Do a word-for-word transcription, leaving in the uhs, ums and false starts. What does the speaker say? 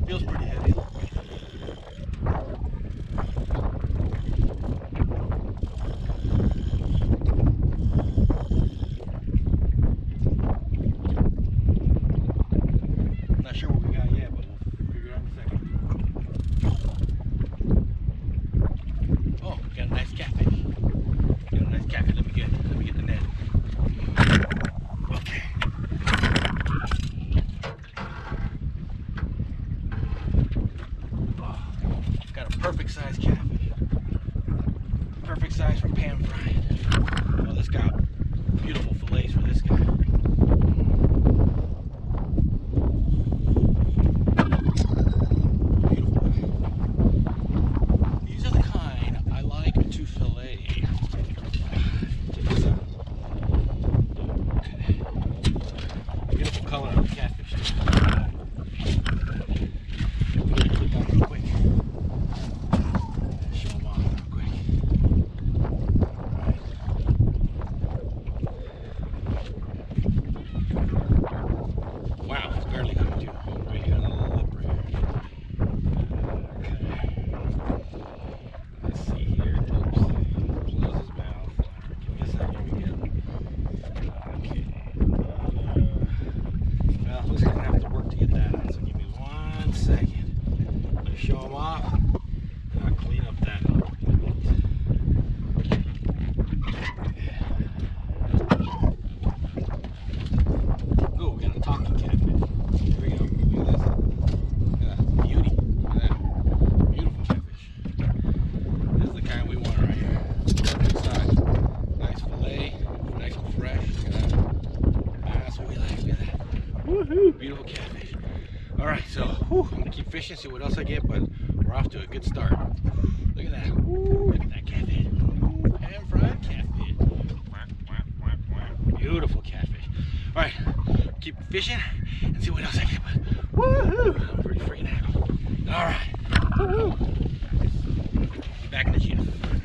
Feels pretty heavy. Not sure what we got yet, but we'll figure it out in a second. Oh, we got a nice catfish. Got a nice catfish. Let me get let me get the net. Okay. Oh, got a perfect size catfish. Perfect size for pan frying. Oh, this got beautiful fillets for this guy. Color of the catfish. Click on real quick. Show them off real quick. Right. Wow, it's barely coming to. Right here, a little lip right here. Okay. Let's see here. Oops. Close his mouth. Give me a second. We get. Okay. Well, who's gonna have to work to get that out? So give me one second. Let me show them off, and I'll clean up that. Oh, we got a talking catfish. Here we go. Look at this. Look at that beauty. Look at that beautiful catfish. This is the kind we want right here. Perfect size. Nice fillet, nice and fresh. Look at that. That's what we like. Look at that. Woohoo! Beautiful catfish. All right, so whew, I'm gonna keep fishing, see what else I get, but we're off to a good start. Look at that. Ooh, look at that catfish. Ooh, pan fried catfish. Beautiful catfish. All right, keep fishing and see what else I get. But woohoo! I'm pretty freaking happy. All right. Woohoo! Back in the gym.